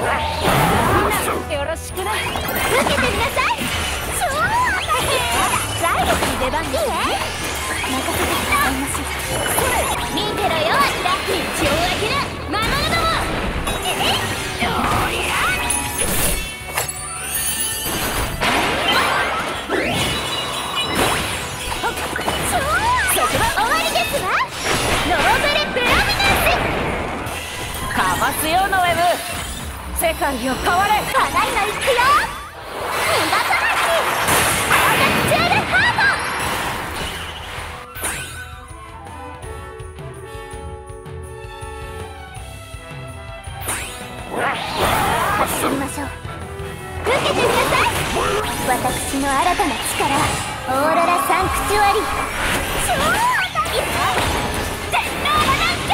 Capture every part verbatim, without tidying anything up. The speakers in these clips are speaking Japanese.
よろしくね。 受けてみなさい。超来月に出番ですね。任せてもらいましょう。見てろよ、あんた。道を開ける魔物ども。えっどうやそうそこは終わりですわ。ノーブレプロミナンス。 かますよノエム。世界を変われ。 ただいま行くよ。逃がさないし。ハーガチュールハート。走りましょう。受けてみなさい。私の新たな力、オーロラサンクチュアリ。超当たり。天皇の断剣。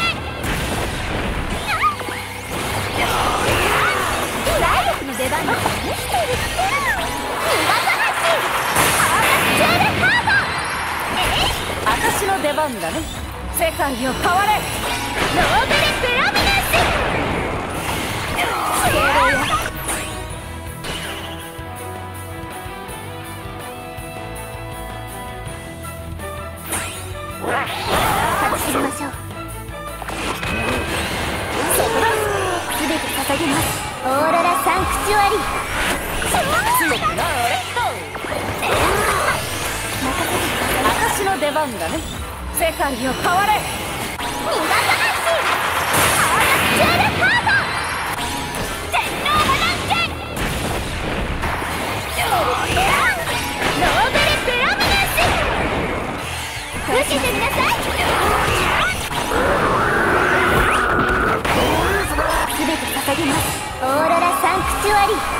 来月の出番が試してるって。逃がさなし。ハーガチュールハート。えい、 私の出番だね。世界を変われ。 ノーブレプロミナンス。 精霊よ。 走りましょう。そこだ。すべて捧げます。オーロラサンクチュアリ。 強くなれ。私の出番だね。世界を変われ。 逃がさないし。ハーガチュールハート。天皇の断剣。ノーブレプロミナンス。受けてみなさい。すべて捧げます。オーロラサンクチュアリ。